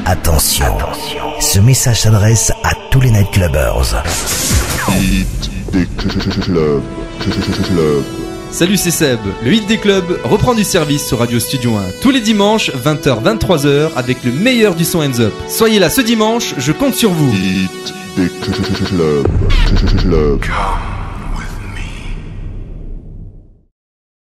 Attention, ce message s'adresse à tous les nightclubbers. Hit des clubs. Salut, c'est Seb. Le Hit des clubs reprend du service sur Radio Studio 1 tous les dimanches 20h-23h avec le meilleur du son hands up. Soyez là ce dimanche, je compte sur vous. Hit des clubs.